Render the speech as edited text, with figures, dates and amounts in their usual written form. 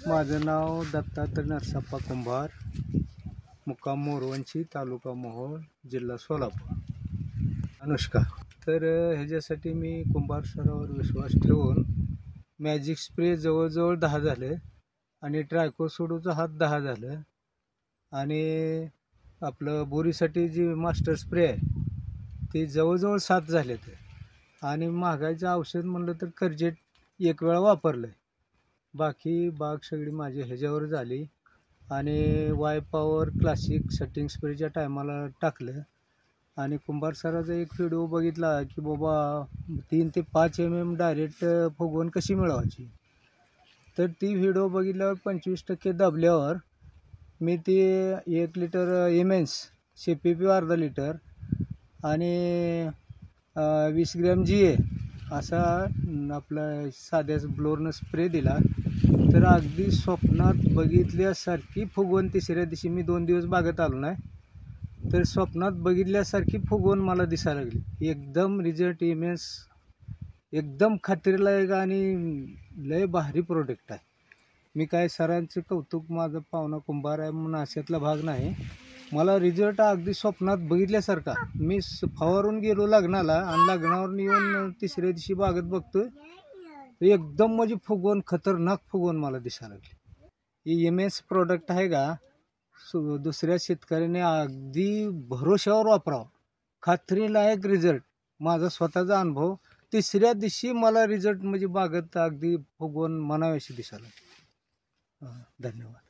माझं नाव दत्तात्रय नरसप्पा कुंभार, मुक्काम मोरवंची, तालुका मोहोळ, जिल्हा सोलापूर. अनुष्का. तर ह्याच्यासाठी मी कुंभार सरावर विश्वास ठेवून मॅजिक स्प्रे जवळजवळ 10 झाले आणि ट्रायकोसोडोचं हात 10 झालं आणि आपलं बोरीसाठी जी मास्टर स्प्रे आहे ते जवळजवळ 7 झाले ते. आणि महागाईचं औषध म्हणलं तर कर्जेट एक वेळा वापरलं. बाकी बाग सगळी माझी ह्याच्यावर झाली आणि वाय पॉवर क्लासिक सेटिंग स्प्रेच्या टायमाला टाकलं आणि कुंभार सराचा एक व्हिडिओ बघितला की बाबा 3 ते 5 mm डायरेक्ट फुगवून कशी मिळवायची. तर ती व्हिडिओ बघितल्यावर 25% दाबल्यावर मी ती 1 लिटर एमेन्स CPP अर्धा लिटर आणि 20 ग्रॅम GA असा आपला साध्या ब्लोअरनं स्प्रे दिला. तर अगदी स्वप्नात बघितल्यासारखी फुगवून तिसऱ्या दिवशी मी 2 दिवस बागेत आलो नाही, तर स्वप्नात बघितल्यासारखी फुगवून मला दिसायला लागली. एकदम रिझल्ट इमेन्स, एकदम खात्रीलायक आणि लय भारी प्रोडक्ट आहे. मी काय सरांचं कौतुक, माझं पाहुणा कुंभार आहे म्हणून अशातला भाग नाही. मला रिझल्ट अगदी स्वप्नात बघितल्यासारखा. मी फवारून गेलो लग्नाला आणि लग्नावर येऊन तिसऱ्या दिवशी बागेत बघतोय एकदम म्हणजे फुगवून, खतरनाक फुगवून मला दिसायला लागली. ही एमएस प्रोडक्ट आहे का, दुसऱ्या शेतकऱ्याने अगदी भरोशावर वापरावं. खात्रीलायक रिझल्ट, माझा स्वतःचा अनुभव. तिसऱ्या दिवशी मला रिझल्ट म्हणजे बागेत अगदी फुगवून म्हणावेशी दिसायला. धन्यवाद.